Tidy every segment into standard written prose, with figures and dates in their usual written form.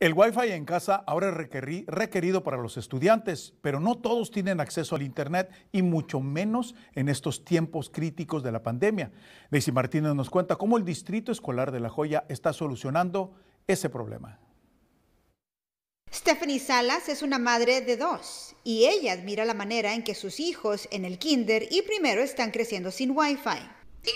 El Wi-Fi en casa ahora es requerido para los estudiantes, pero no todos tienen acceso al Internet y mucho menos en estos tiempos críticos de la pandemia. Daisy Martínez nos cuenta cómo el Distrito Escolar de La Joya está solucionando ese problema. Stephanie Salas es una madre de 2 y ella admira la manera en que sus hijos en el kinder y primero están creciendo sin Wi-Fi.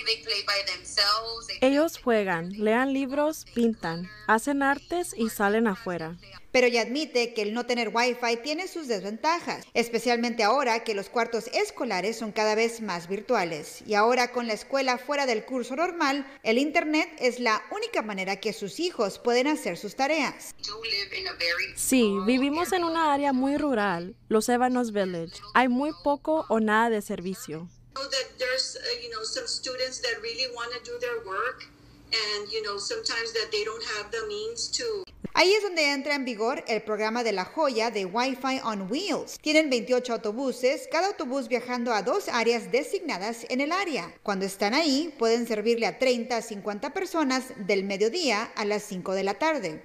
Ellos juegan, leen libros, pintan, hacen artes y salen afuera. Pero ella admite que el no tener Wi-Fi tiene sus desventajas, especialmente ahora que los cuartos escolares son cada vez más virtuales. Y ahora con la escuela fuera del curso normal, el Internet es la única manera que sus hijos pueden hacer sus tareas. Sí, vivimos en una área muy rural, los Evanos Village. Hay muy poco o nada de servicio. Some students that really want to do their work and sometimes that they don't have the means to. Ahí es donde entra en vigor el programa de La Joya de Wi-Fi on Wheels. Tienen 28 autobuses, cada autobús viajando a 2 áreas designadas en el área. Cuando están ahí, pueden servirle a 30 a 50 personas del mediodía a las 5 de la tarde.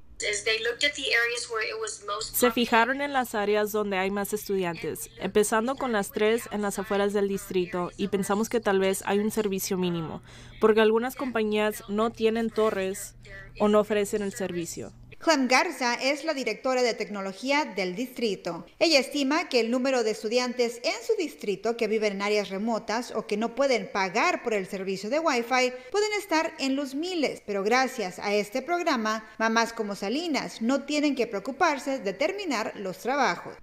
Se fijaron en las áreas donde hay más estudiantes, empezando con las 3 en las afueras del distrito, y pensamos que tal vez hay un servicio mínimo, porque algunas compañías no tienen torres o no ofrecen el servicio. Clem Garza es la directora de tecnología del distrito. Ella estima que el número de estudiantes en su distrito que viven en áreas remotas o que no pueden pagar por el servicio de Wi-Fi pueden estar en los miles, pero gracias a este programa, mamás como Salinas no tienen que preocuparse de terminar los trabajos.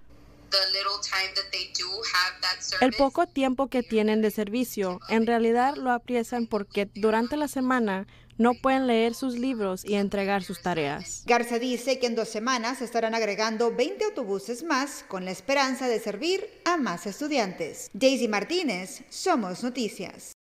El poco tiempo que tienen de servicio, en realidad lo aprecian porque durante la semana no pueden leer sus libros y entregar sus tareas. Garza dice que en 2 semanas estarán agregando 20 autobuses más con la esperanza de servir a más estudiantes. Daisy Martínez, Somos Noticias.